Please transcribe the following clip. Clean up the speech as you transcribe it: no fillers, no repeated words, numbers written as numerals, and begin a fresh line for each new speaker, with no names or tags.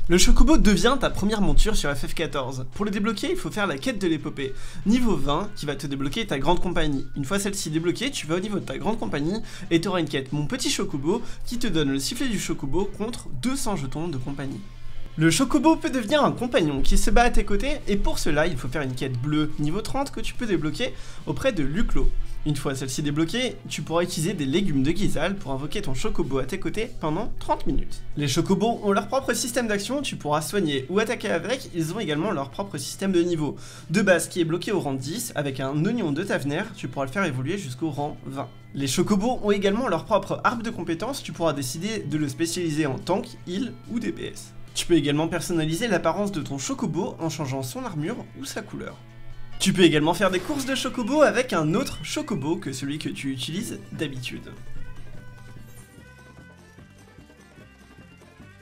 Le Chocobo devient ta première monture sur FF14. Pour le débloquer, il faut faire la quête de l'épopée. Niveau 20, qui va te débloquer ta grande compagnie. Une fois celle-ci débloquée, tu vas au niveau de ta grande compagnie et tu auras une quête Mon Petit Chocobo qui te donne le sifflet du Chocobo contre 200 jetons de compagnie. Le Chocobo peut devenir un compagnon qui se bat à tes côtés et pour cela, il faut faire une quête bleue niveau 30 que tu peux débloquer auprès de Luclo. Une fois celle-ci débloquée, tu pourras utiliser des légumes de Gysahl pour invoquer ton Chocobo à tes côtés pendant 30 minutes. Les Chocobos ont leur propre système d'action, tu pourras soigner ou attaquer avec, ils ont également leur propre système de niveau. De base qui est bloqué au rang 10, avec un oignon de Tavener, tu pourras le faire évoluer jusqu'au rang 20. Les Chocobos ont également leur propre arbre de compétences, tu pourras décider de le spécialiser en tank, heal ou DPS. Tu peux également personnaliser l'apparence de ton Chocobo en changeant son armure ou sa couleur. Tu peux également faire des courses de Chocobo avec un autre Chocobo que celui que tu utilises d'habitude.